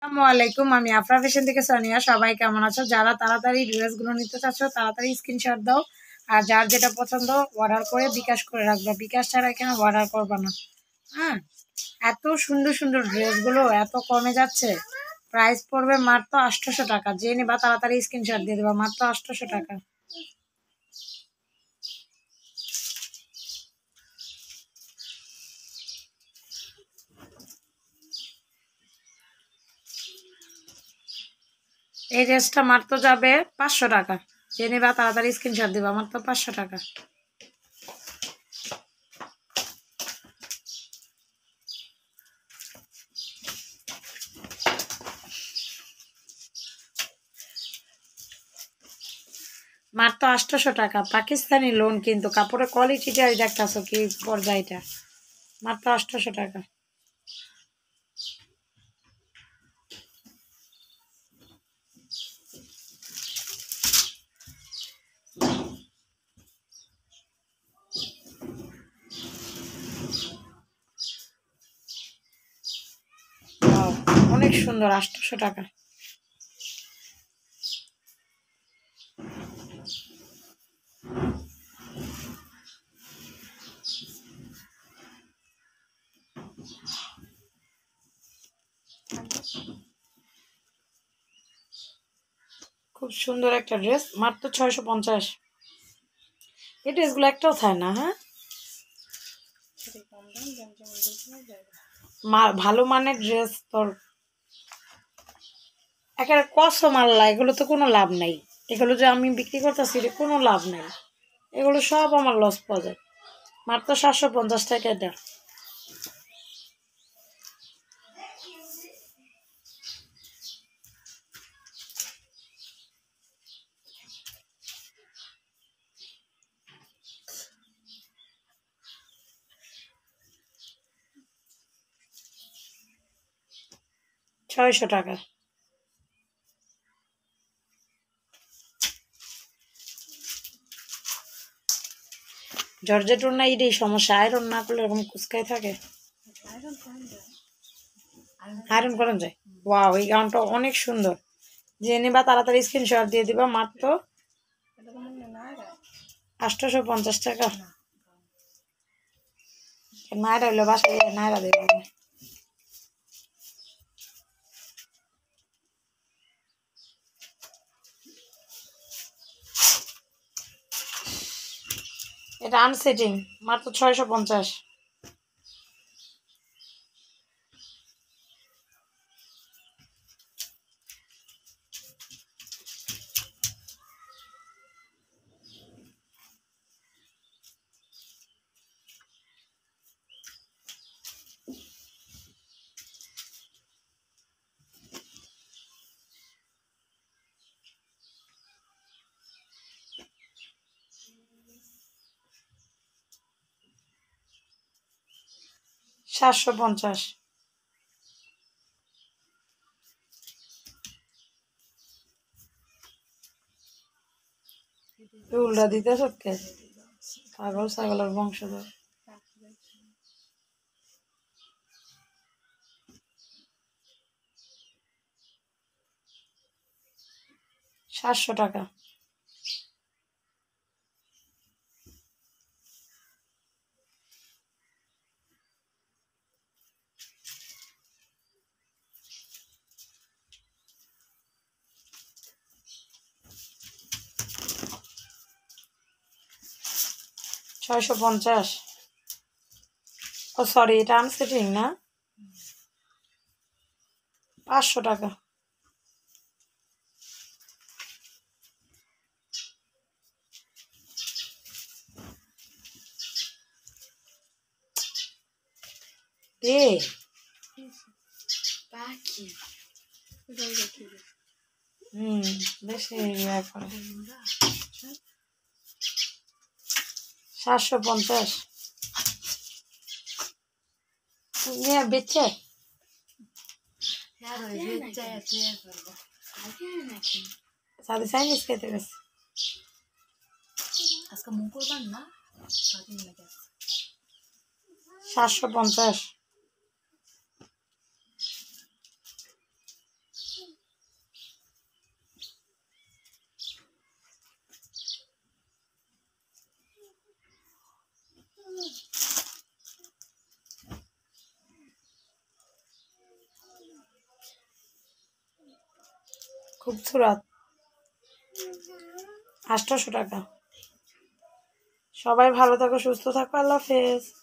আসসালামু আলাইকুম। আমি আফরা ফ্যাশন থেকে সোনিয়া। সবাই কেমন আছো? যারা তাড়াতাড়ি ড্রেসগুলো নিতে চাচ্ছ তাড়াতাড়ি স্ক্রিনশট দাও, আর যার যেটা পছন্দ অর্ডার করে বিকাশ করে রাখবে। বিকাশ ছাড়া এখানে অর্ডার করবে না। হ্যাঁ, এত সুন্দর সুন্দর ড্রেসগুলো এত কমে যাচ্ছে। প্রাইস পড়বে মাত্র 800 টাকা। যে নিবা তাড়াতাড়ি স্ক্রিনশট দিয়ে দেবা, মাত্র 800 টাকা। এই ড্রেসটা মাত্র যাবে 500 টাকা। যে নিবা তাড়াতাড়ি স্ক্রিনশট দিবা, মাত্র 500 টাকা। মাত্র 800 টাকা। পাকিস্তানি লোন, কিন্তু কাপড়ের কোয়ালিটিটা দেখতেছো কি পর্যায়টা। মাত্র 800 টাকা। অনেক সুন্দর, 800 টাকা। খুব সুন্দর একটা ড্রেস, মাত্র 650। এই ড্রেসগুলো একটাও থাকে না। হ্যাঁ, ভালো মানের ড্রেস তোর একেবারে কসম মাল্লা, এগুলো তো কোনো লাভ নাই। এগুলো যে আমি বিক্রি করতেছি কোনো লাভ নাই। এগুলো সব আমার লস পাওয়া যায়। মাত্র 750 টাকা এটা। 600 টাকা। জর্জেট ওড়না, এটাই সমস্যা। আয়রন না করলে এরকম কুচকাই থাকে। আয়রন করা যায়। ওয়াও, এই গাউনটা অনেক সুন্দর। যে নেবা তাড়াতাড়ি স্ক্রিনশট দিয়ে দিবা, মাত্র 850 টাকা। নাইরা হইলো বাসায় নাইরা দেবে। এটা আনসেটিং, মাত্র 650। 750। উল্টা দিতে সত্যি পাগল ছাগলের বংশধর। 700 টাকা। 650। ও সরি, এটা আনসেটিং না। 500 টাকা। এ বেশি ইয়া করে। 750 নিয়ে বেচে সাথে চাইনিজ খেতে গেছে। আজকে মুকুরবার না, 750। খুবসুরত 800 টাকা। সবাই ভালো থাকো, সুস্থ থাকো, আল্লাহ হাফেজ।